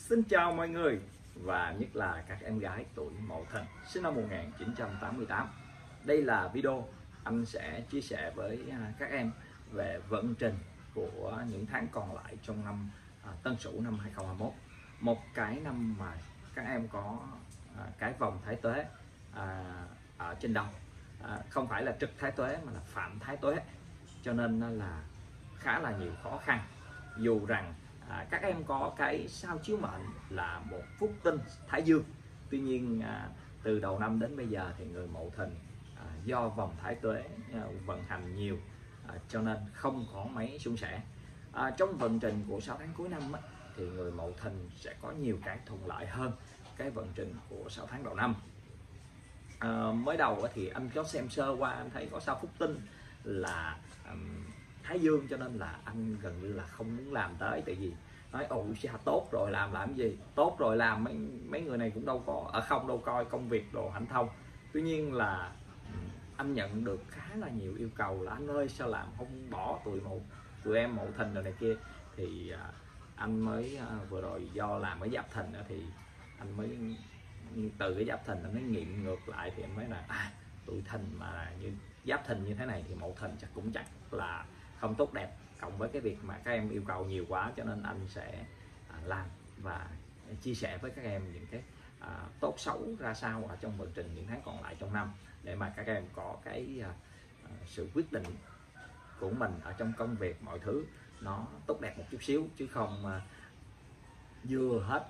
Xin chào mọi người và nhất là các em gái tuổi Mậu Thìn sinh năm 1988. Đây là video anh sẽ chia sẻ với các em về vận trình của những tháng còn lại trong năm Tân Sửu năm 2021. Một cái năm mà các em có cái vòng thái tuế ở trên đầu, không phải là trực thái tuế mà là phạm thái tuế, cho nên là khá là nhiều khó khăn. Dù rằng các em có cái sao chiếu mệnh là một phúc tinh thái dương, tuy nhiên từ đầu năm đến bây giờ thì người Mậu Thìn do vòng thái tuế vận hành nhiều, cho nên không có mấy suôn sẻ. Trong vận trình của 6 tháng cuối năm thì người Mậu Thìn sẽ có nhiều cái thuận lợi hơn cái vận trình của 6 tháng đầu năm. Mới đầu thì anh có xem sơ qua, anh thấy có sao phúc tinh là thái dương, cho nên là anh gần như là không muốn làm tới. Tại vì nói ồ sao tốt rồi làm gì, tốt rồi làm mấy người này cũng đâu có đâu coi công việc đồ hạnh thông. Tuy nhiên là anh nhận được khá là nhiều yêu cầu là anh ơi sao làm không bỏ tụi em Mậu Thìn rồi này kia. Thì anh mới vừa rồi do làm cái Giáp Thìn thì anh mới từ cái Giáp Thìn anh mới nghiệm ngược lại, thì anh mới là tụi Thìn mà như Giáp Thìn như thế này thì Mậu Thìn chắc là không tốt đẹp, cộng với cái việc mà các em yêu cầu nhiều quá, cho nên anh sẽ làm và chia sẻ với các em những cái tốt xấu ra sao ở trong vận trình những tháng còn lại trong năm, để mà các em có cái sự quyết định của mình ở trong công việc, mọi thứ nó tốt đẹp một chút xíu, chứ không vừa hết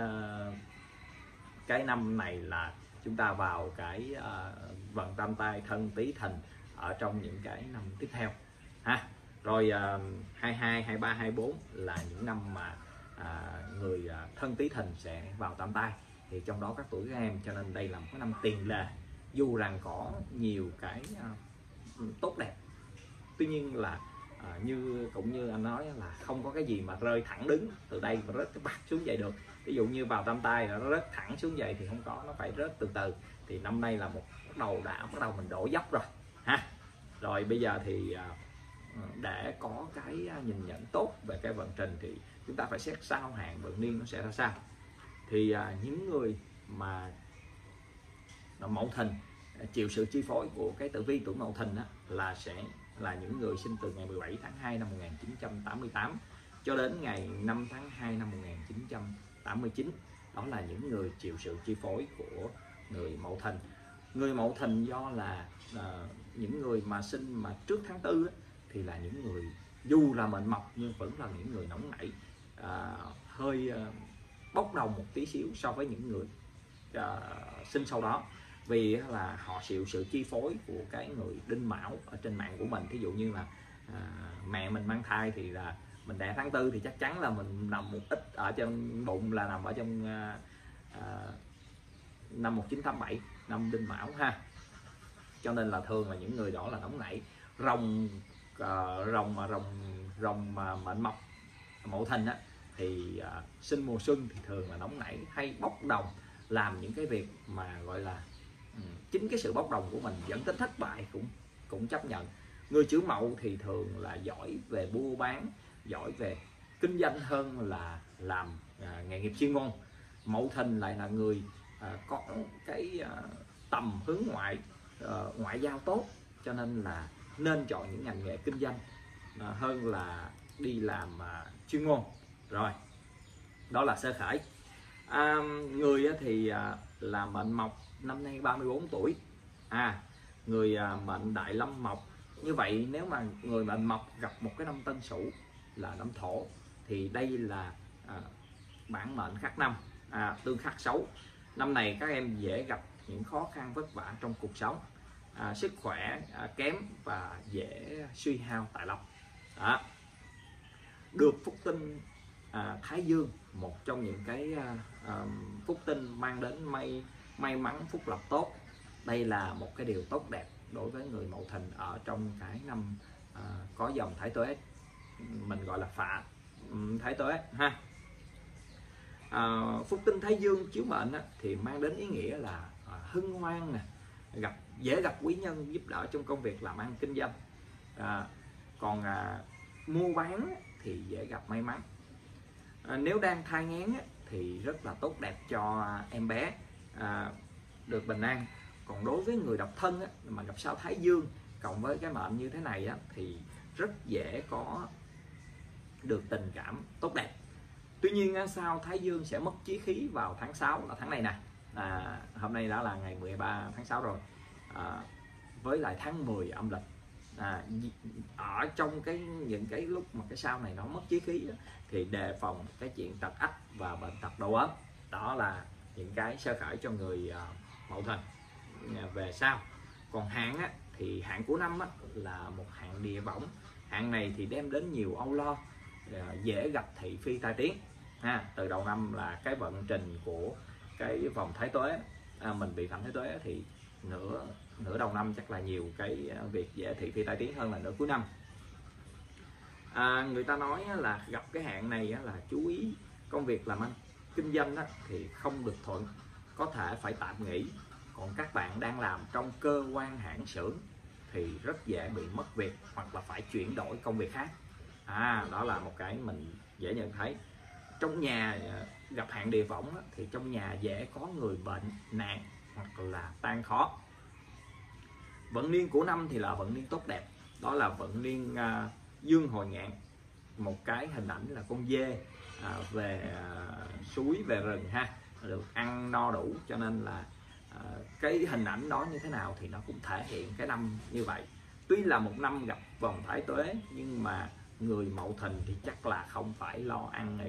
cái năm này là chúng ta vào cái vận tam tai Thân Tý Thìn ở trong những cái năm tiếp theo ha. Rồi 22, 23, 24 là những năm mà người Thân Tý Thìn sẽ vào tam tai, thì trong đó các tuổi các em, cho nên đây là một cái năm tiền lệ. Dù rằng có nhiều cái tốt đẹp, tuy nhiên là cũng như anh nói là không có cái gì mà rơi thẳng đứng từ đây và rớt cái bạc xuống vậy được. Ví dụ như vào tam tai nó rớt thẳng xuống vậy thì không có, nó phải rớt từ từ. Thì năm nay là bắt đầu mình đổ dốc rồi ha. Rồi bây giờ thì để có cái nhìn nhận tốt về cái vận trình thì chúng ta phải xét sao hạn vận niên nó sẽ ra sao. Thì những người mà Mậu Thìn chịu sự chi phối của cái tử vi tuổi Mậu Thìn là sẽ là những người sinh từ ngày 17 tháng 2 năm 1988 cho đến ngày 5 tháng 2 năm 1989. Đó là những người chịu sự chi phối của người Mậu Thìn. Người Mậu Thìn do là những người mà sinh mà trước tháng 4 thì là những người dù là mệnh mộc nhưng vẫn là những người nóng nảy, hơi bốc đồng một tí xíu so với những người sinh sau đó, vì là họ chịu sự chi phối của cái người Đinh Mão ở trên mạng của mình. Thí dụ như là mẹ mình mang thai thì là mình đẻ tháng 4 thì chắc chắn là mình nằm một ít ở trong bụng là nằm ở trong năm 1987, năm Đinh Mão ha. Cho nên là thường là những người đó là nóng nảy. Rồng mà mệnh mộc Mậu Thìn thì sinh mùa xuân thì thường là nóng nảy, hay bốc đồng, làm những cái việc mà gọi là chính cái sự bốc đồng của mình dẫn đến thất bại cũng chấp nhận. Người chữ Mậu thì thường là giỏi về buôn bán, giỏi về kinh doanh hơn là làm nghề nghiệp chuyên môn. Mậu Thìn lại là người có cái tầm hướng ngoại giao tốt, cho nên là nên chọn những ngành nghề kinh doanh hơn là đi làm chuyên môn. Rồi đó là sơ khởi. Người thì là mệnh mộc, năm nay 34 tuổi. Người mệnh Đại Lâm mộc. Như vậy nếu mà người mệnh mộc gặp một cái năm Tân Sửu là năm Thổ thì đây là bản mệnh khắc năm, tương khắc xấu. Năm này các em dễ gặp những khó khăn vất vả trong cuộc sống, sức khỏe kém và dễ suy hao tài lộc. Được phúc tinh Thái Dương, một trong những cái phúc tinh mang đến may mắn phúc lộc tốt. Đây là một cái điều tốt đẹp đối với người Mậu Thìn ở trong cái năm có dòng thái tuế, mình gọi là phạ thái tuế ha. Phúc tinh Thái Dương chiếu mệnh thì mang đến ý nghĩa là hân hoan nè, dễ gặp quý nhân giúp đỡ trong công việc làm ăn kinh doanh. Còn mua bán thì dễ gặp may mắn. Nếu đang thai nghén thì rất là tốt đẹp cho em bé được bình an. Còn đối với người độc thân á, mà gặp sao Thái Dương cộng với cái mệnh như thế này á, thì rất dễ có được tình cảm tốt đẹp. Tuy nhiên sao Thái Dương sẽ mất chí khí vào tháng 6 là tháng này nè. Hôm nay đã là ngày 13 tháng 6 rồi, với lại tháng 10 âm lịch. Ở trong những cái lúc mà cái sao này nó mất chí khí đó, thì đề phòng cái chuyện tật ách và bệnh tật đau ốm. Đó là những cái sơ khởi cho người Mậu Thìn về sau. Còn hạn á, thì hạn của năm á, là một hạn địa võng. Hạn này thì đem đến nhiều âu lo, dễ gặp thị phi tai tiếng. Từ đầu năm là cái vận trình của cái vòng thái tuế, mình bị phạm thái tuế thì nửa đầu năm chắc là nhiều cái việc dễ thị phi tai tiếng hơn là nửa cuối năm. Người ta nói là gặp cái hạn này là chú ý công việc làm ăn kinh doanh thì không được thuận, có thể phải tạm nghỉ. Còn các bạn đang làm trong cơ quan hãng xưởng thì rất dễ bị mất việc hoặc là phải chuyển đổi công việc khác. Đó là một cái mình dễ nhận thấy. Trong nhà gặp hạn địa võng thì trong nhà dễ có người bệnh nạn hoặc là tan khó. Vận niên của năm thì là vận niên tốt đẹp, đó là vận niên dương hồi ngạn. Một cái hình ảnh là con dê về suối về rừng được ăn no đủ, cho nên là cái hình ảnh đó như thế nào thì nó cũng thể hiện cái năm như vậy. Tuy là một năm gặp vòng thái tuế nhưng mà người Mậu Thìn thì chắc là không phải lo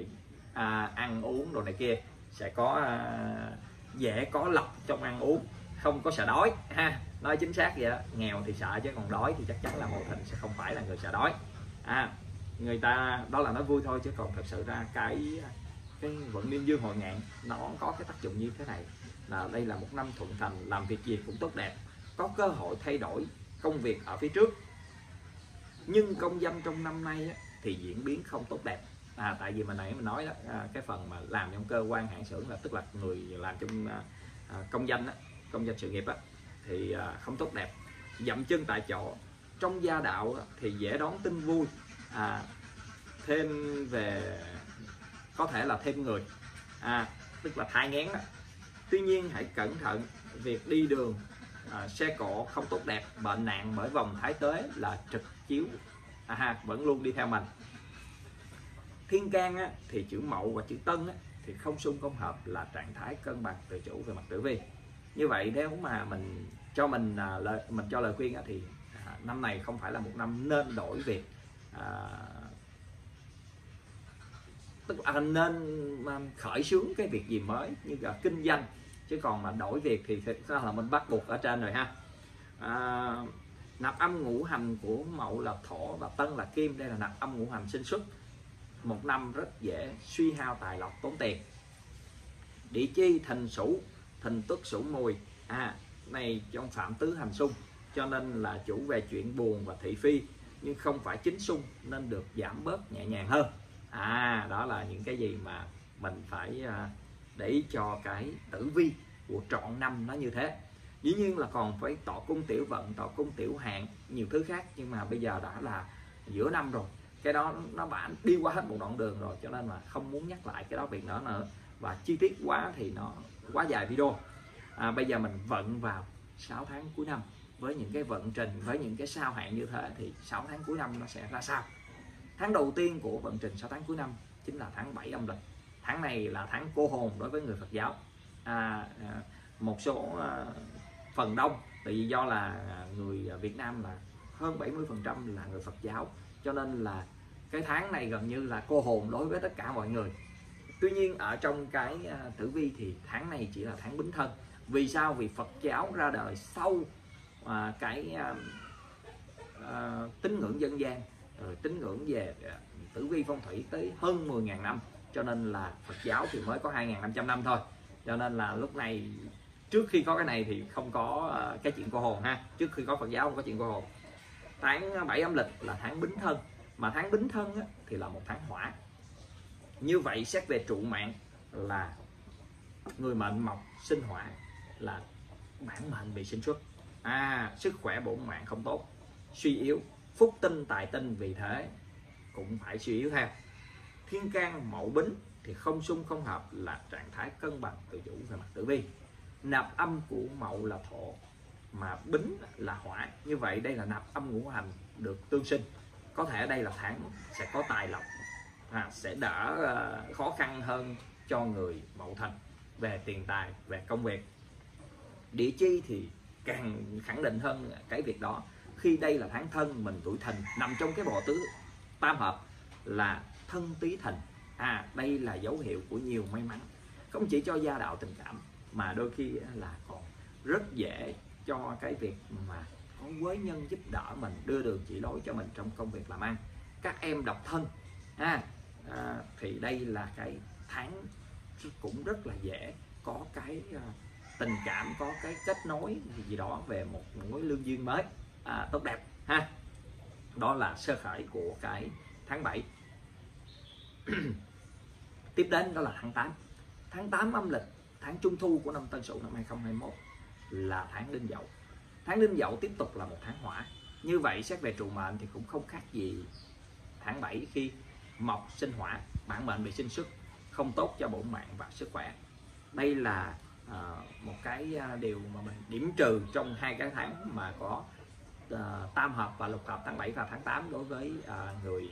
ăn uống đồ này kia, sẽ có dễ có lộc trong ăn uống, không có sợ đói nói chính xác vậy đó. Nghèo thì sợ chứ còn đói thì chắc chắn là Mậu Thìn sẽ không phải là người sợ đói. Người ta đó là nói vui thôi, chứ còn thật sự ra cái vận niên dương hồi ngạn nó có cái tác dụng như thế này, là đây là một năm thuận thành, làm việc gì cũng tốt đẹp, có cơ hội thay đổi công việc ở phía trước. Nhưng công danh trong năm nay thì diễn biến không tốt đẹp. Tại vì nãy mình nói đó, cái phần mà làm trong cơ quan hãng xưởng là tức là người làm trong công danh sự nghiệp thì không tốt đẹp. Dậm chân tại chỗ. Trong gia đạo thì dễ đón tin vui, thêm về có thể là thêm người, tức là thai nghén. Tuy nhiên hãy cẩn thận việc đi đường, xe cộ không tốt đẹp, bệnh nạn bởi vòng thái tuế là trực chiếu vẫn luôn đi theo mình. Thiên can thì chữ Mậu và chữ Tân thì không xung không hợp, là trạng thái cân bằng tự chủ về mặt tử vi. Như vậy nếu mà mình cho lời khuyên thì năm này không phải là một năm nên đổi việc, tức là nên khởi xướng cái việc gì mới như là kinh doanh, chứ còn mà đổi việc thì là mình bắt buộc ở trên rồi Nạp âm ngũ hành của Mậu là Thổ và Tân là Kim, đây là nạp âm ngũ hành sinh xuất. Một năm rất dễ suy hao tài lộc tốn tiền. Địa chi Thìn Sửu, Thìn Tuất Sửu Mùi này trong phạm tứ hành xung, cho nên là chủ về chuyện buồn và thị phi, nhưng không phải chính xung nên được giảm bớt nhẹ nhàng hơn. Đó là những cái gì mà mình phải để ý cho cái tử vi của trọn năm nó như thế. Dĩ nhiên là còn phải tọa cung tiểu vận, tọa cung tiểu hạn, nhiều thứ khác, nhưng mà bây giờ đã là giữa năm rồi, cái đó nó bản đi qua hết một đoạn đường rồi, cho nên là không muốn nhắc lại cái đó việc nữa, và chi tiết quá thì nó quá dài video. Bây giờ mình vận vào 6 tháng cuối năm với những cái vận trình, với những cái sao hạn như thế thì 6 tháng cuối năm nó sẽ ra sao. Tháng đầu tiên của vận trình 6 tháng cuối năm chính là tháng 7 âm lịch. Tháng này là tháng cô hồn đối với người Phật giáo. Một số phần đông, tại vì do là người Việt Nam là hơn 70% là người Phật giáo, cho nên là cái tháng này gần như là cô hồn đối với tất cả mọi người. Tuy nhiên ở trong cái tử vi thì tháng này chỉ là tháng Bính Thân. Vì sao? Vì Phật giáo ra đời sau cái tín ngưỡng dân gian, rồi tín ngưỡng về tử vi phong thủy tới hơn 10.000 năm, cho nên là Phật giáo thì mới có 2.500 năm thôi. Cho nên là lúc này, trước khi có cái này thì không có cái chuyện cô hồn trước khi có Phật giáo không có chuyện cô hồn. Tháng 7 âm lịch là tháng Bính Thân, mà tháng Bính Thân thì là một tháng hỏa. Như vậy xét về trụ mạng là người mệnh mộc sinh hỏa, là bản mệnh bị sinh xuất, sức khỏe bổn mạng không tốt, suy yếu, phúc tinh tài tinh vì thế cũng phải suy yếu theo. Thiên can Mậu Bính thì không xung không hợp là trạng thái cân bằng tự chủ về mặt tử vi. Nạp âm của Mậu là Thổ mà Bính là Hỏa, như vậy đây là nạp âm ngũ hành được tương sinh. Có thể đây là tháng sẽ có tài lộc, sẽ đỡ khó khăn hơn cho người Mậu Thìn về tiền tài, về công việc. Địa chi thì càng khẳng định hơn cái việc đó, khi đây là tháng Thân, mình tuổi Thìn nằm trong cái bộ tứ tam hợp là Thân Tý Thìn. Đây là dấu hiệu của nhiều may mắn, không chỉ cho gia đạo tình cảm mà đôi khi là còn rất dễ cho cái việc mà có quý nhân giúp đỡ mình, đưa đường chỉ lối cho mình trong công việc làm ăn. Các em độc thân thì đây là cái tháng cũng rất là dễ có cái tình cảm, có cái kết nối gì đó về một mối lương duyên mới tốt đẹp ha. Đó là sơ khởi của cái tháng 7. Tiếp đến đó là tháng 8. Tháng 8 âm lịch, tháng trung thu của năm Tân Sửu năm 2021 là tháng Đinh Dậu. Tháng Đinh Dậu tiếp tục là một tháng hỏa. Như vậy xét về trụ mệnh thì cũng không khác gì tháng 7 khi mộc sinh hỏa, bản mệnh bị sinh xuất, không tốt cho bổn mạng và sức khỏe. Đây là một cái điều mà mình điểm trừ trong hai cái tháng mà có tam hợp và lục hợp tháng 7 và tháng 8 đối với người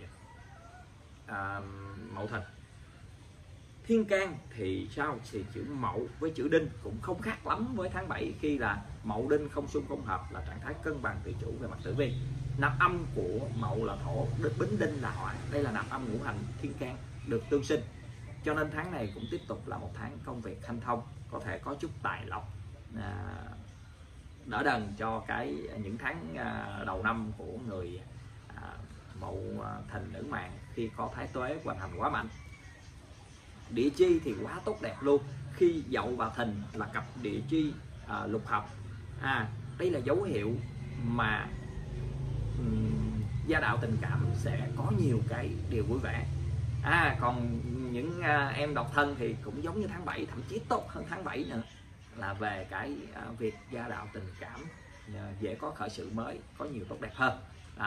Mậu Thìn. Thiên can thì sao? Thì chữ Mậu với chữ Đinh cũng không khác lắm với tháng 7, khi là Mậu Đinh không xung không hợp là trạng thái cân bằng tự chủ về mặt tử vi. Nạp âm của Mậu là Thổ, Bính Đinh là Hỏa, đây là nạp âm ngũ hành thiên can được tương sinh, cho nên tháng này cũng tiếp tục là một tháng công việc hanh thông, có thể có chút tài lộc đỡ đần cho những tháng đầu năm của người Mậu Thìn nữ mạng khi có thái tuế hoành hành quá mạnh. Địa chi thì quá tốt đẹp luôn, khi Dậu và Thìn là cặp địa chi lục hợp. Đây là dấu hiệu mà gia đạo tình cảm sẽ có nhiều cái điều vui vẻ. Còn những em độc thân thì cũng giống như tháng 7, thậm chí tốt hơn tháng 7 nữa, là về cái việc gia đạo tình cảm dễ có khởi sự mới, có nhiều tốt đẹp hơn.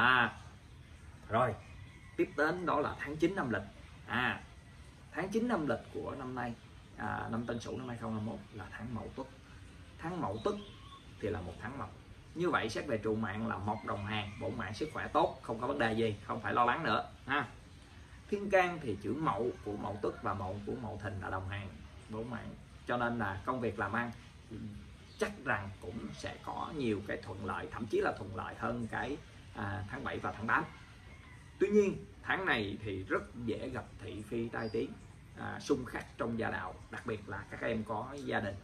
Rồi tiếp đến đó là tháng 9 âm lịch. Tháng 9 âm lịch của năm nay, năm Tân Sửu năm 2021 là tháng Mậu Tuất. Tháng Mậu Tuất thì là một tháng mộc. Như vậy xét về trụ mạng là mộc đồng hàng, bổn mạng sức khỏe tốt, không có vấn đề gì, không phải lo lắng nữa. Thiên can thì chữ Mậu của Mậu Tuất và Mậu của Mậu Thìn là đồng hàng bổn mạng, cho nên là công việc làm ăn chắc rằng cũng sẽ có nhiều cái thuận lợi, thậm chí là thuận lợi hơn cái tháng 7 và tháng 8. Tuy nhiên tháng này thì rất dễ gặp thị phi tai tiếng, xung khắc trong gia đạo, đặc biệt là các em có gia đình,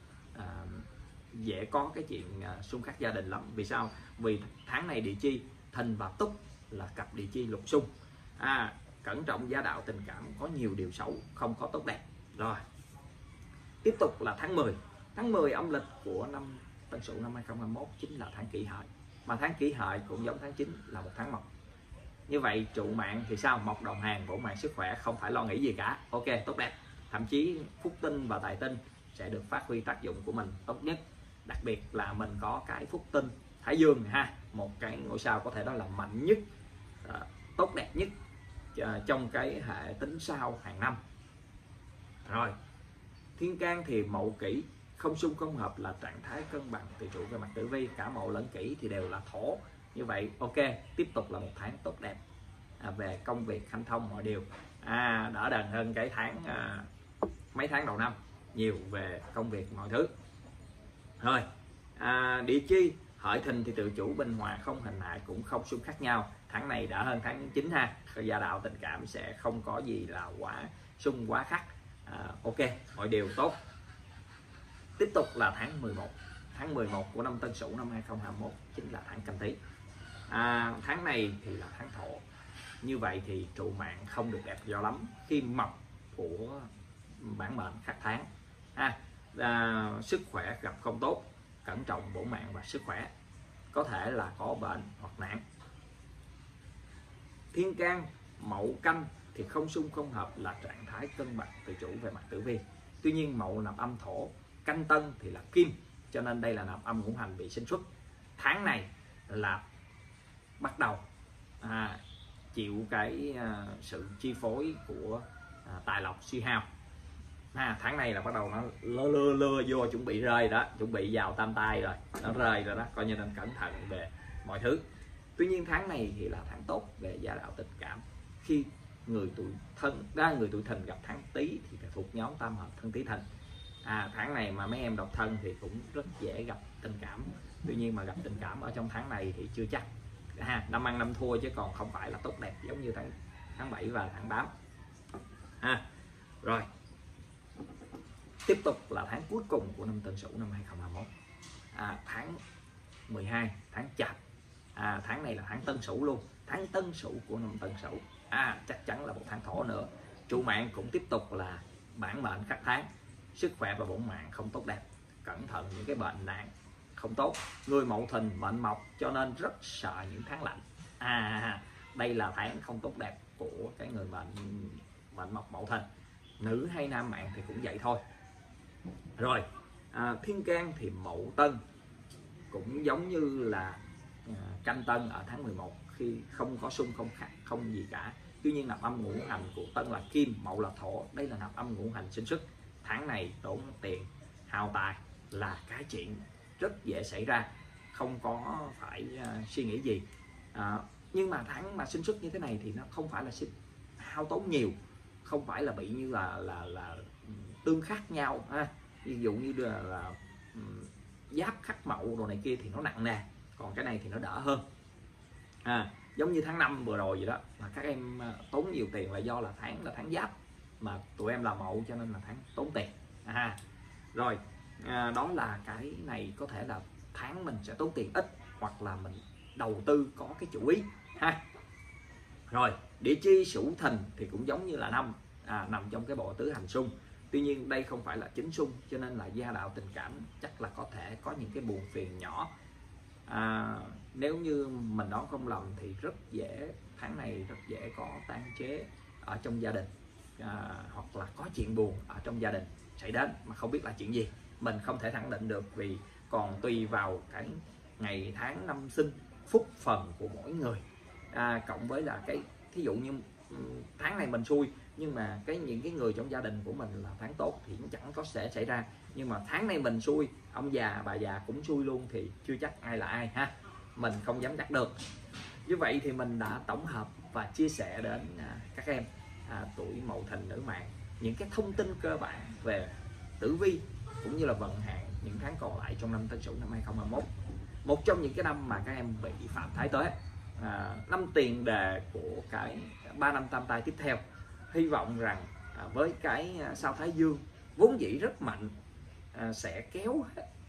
dễ có cái chuyện xung khắc gia đình lắm. Vì sao? Vì tháng này địa chi Thìn và Tuất là cặp địa chi lục xung, cẩn trọng gia đạo tình cảm, có nhiều điều xấu, không có tốt đẹp. Rồi tiếp tục là tháng 10. Tháng 10 âm lịch của năm Tân Sửu năm 2021 chính là tháng Kỷ Hợi, mà tháng Kỷ Hợi cũng giống tháng 9 là một tháng mộc. Như vậy trụ mạng thì sao? Mộc đồng hàng, bổn mạng sức khỏe, không phải lo nghĩ gì cả, ok, tốt đẹp. Thậm chí phúc tinh và tài tinh sẽ được phát huy tác dụng của mình tốt nhất. Đặc biệt là mình có cái phúc tinh Thái Dương một cái ngôi sao có thể đó là mạnh nhất, tốt đẹp nhất trong cái hệ tính sao hàng năm. Rồi thiên can thì Mậu Kỷ không xung không hợp là trạng thái cân bằng tự chủ về mặt tử vi, cả Mậu lẫn Kỷ thì đều là Thổ. Như vậy ok, tiếp tục là một tháng tốt đẹp về công việc hanh thông mọi điều, đỡ đần hơn cái tháng mấy tháng đầu năm nhiều về công việc mọi thứ. Rồi địa chi Hợi Thìn thì tự chủ bình hòa, không hình hại, cũng không xung khắc nhau. Tháng này đã hơn tháng 9 gia đạo tình cảm sẽ không có gì là quá xung quá khắc, ok, mọi điều tốt. Tiếp tục là tháng 11. Tháng 11 của năm Tân Sửu năm 2021 chính là tháng Canh Tý. Tháng này thì là tháng Thổ. Như vậy thì trụ mạng không được đẹp do lắm, khi mộc của bản mệnh khắc tháng, sức khỏe gặp không tốt, cẩn trọng bổn mạng và sức khỏe, có thể là có bệnh hoặc nạn. Thiên can Mậu Canh thì không xung không hợp là trạng thái cân bằng tự chủ về mặt tử vi. Tuy nhiên Mậu nạp âm Thổ, Canh Tân thì là Kim, cho nên đây là nạp âm ngũ hành bị sinh xuất. Tháng này là bắt đầu chịu cái sự chi phối của tài lộc suy hao. Tháng này là bắt đầu nó lưa vô, chuẩn bị rơi đó, chuẩn bị vào tam tai rồi, nó rơi rồi đó, coi như nên cẩn thận về mọi thứ. Tuy nhiên tháng này thì là tháng tốt về gia đạo tình cảm. Khi người tuổi Thìn gặp tháng Tý thì thuộc nhóm tam hợp Thân Tý Thìn. Tháng này mà mấy em độc thân thì cũng rất dễ gặp tình cảm. Tuy nhiên mà gặp tình cảm ở trong tháng này thì chưa chắc. Năm ăn năm thua chứ còn không phải là tốt đẹp giống như tháng 7 và tháng 8. Rồi, tiếp tục là tháng cuối cùng của năm Tân Sửu năm 2021. Tháng 12, tháng Chạp. Tháng này là tháng Tân Sửu luôn, tháng Tân Sửu của năm Tân Sửu. Chắc chắn là một tháng Thổ nữa. Chủ mạng cũng tiếp tục là bản mệnh khắc tháng, sức khỏe và bổn mạng không tốt đẹp, cẩn thận những cái bệnh nạn không tốt. Người Mậu Thìn mệnh Mộc cho nên rất sợ những tháng lạnh. Đây là tháng không tốt đẹp của cái người mệnh Mộc Mậu Thìn. Nữ hay nam mạng thì cũng vậy thôi. Rồi, thiên can thì Mậu Tân cũng giống như là Canh Tân ở tháng 11, khi không có xung không khắc không gì cả. Tuy nhiên nạp âm ngũ hành của Tân là Kim, Mậu là Thổ, đây là nạp âm ngũ hành sinh sức. Tháng này tốn tiền hao tài là cái chuyện rất dễ xảy ra, không có phải suy nghĩ gì. Nhưng mà tháng mà sinh xuất như thế này thì nó không phải là hao tốn nhiều, không phải là bị như là tương khắc nhau. Ví dụ như là Giáp khắc Mậu đồ này kia thì nó nặng nề, còn cái này thì nó đỡ hơn. Giống như tháng 5 vừa rồi vậy đó, mà các em tốn nhiều tiền là do là tháng Giáp, mà tụi em là Mậu cho nên là tháng tốn tiền. Rồi, đó là cái này có thể là tháng mình sẽ tốn tiền ít, hoặc là mình đầu tư có cái chủ ý Rồi, địa chi Sửu Thìn thì cũng giống như là nằm trong cái bộ tứ hành xung. Tuy nhiên đây không phải là chính xung, cho nên là gia đạo tình cảm chắc là có thể có những cái buồn phiền nhỏ. Nếu như mình đoán không lầm thì tháng này rất dễ có tang chế ở trong gia đình, hoặc là có chuyện buồn ở trong gia đình xảy đến mà không biết là chuyện gì. Mình không thể khẳng định được, vì còn tùy vào cái ngày tháng năm sinh, phúc phần của mỗi người, cộng với là cái thí dụ như tháng này mình xui, nhưng mà những cái người trong gia đình của mình là tháng tốt thì cũng chẳng có sẽ xảy ra. Nhưng mà tháng này mình xui, ông già bà già cũng xui luôn thì chưa chắc ai là ai mình không dám chắc được. Như vậy thì mình đã tổng hợp và chia sẻ đến các em tuổi Mậu Thìn nữ mạng những cái thông tin cơ bản về tử vi cũng như là vận hạn những tháng còn lại trong năm Tân Sửu năm 2021. Một trong những cái năm mà các em bị phạm thái tuế, năm tiền đề của cái 3 năm tam tai tiếp theo. Hy vọng rằng với cái sao Thái Dương vốn dĩ rất mạnh sẽ kéo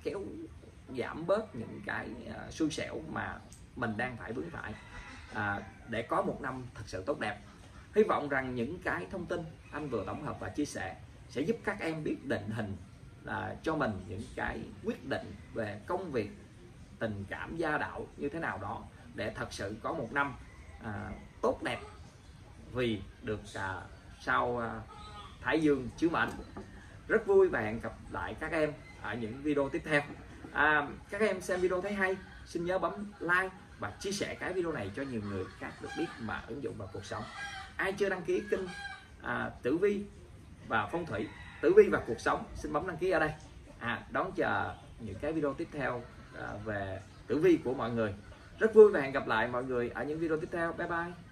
giảm bớt những cái xui xẻo mà mình đang phải vướng phải, để có một năm thật sự tốt đẹp. Hy vọng rằng những cái thông tin anh vừa tổng hợp và chia sẻ sẽ giúp các em biết định hình cho mình những cái quyết định về công việc, tình cảm, gia đạo như thế nào đó, để thật sự có một năm tốt đẹp, vì được sau Thái Dương chiếu mệnh. Rất vui và hẹn gặp lại các em ở những video tiếp theo. Các em xem video thấy hay, xin nhớ bấm like và chia sẻ cái video này cho nhiều người khác được biết mà ứng dụng vào cuộc sống. Ai chưa đăng ký kênh tử vi và phong thủy, tử vi và cuộc sống, xin bấm đăng ký ở đây, đón chờ những cái video tiếp theo về tử vi của mọi người. Rất vui và hẹn gặp lại mọi người ở những video tiếp theo. Bye bye.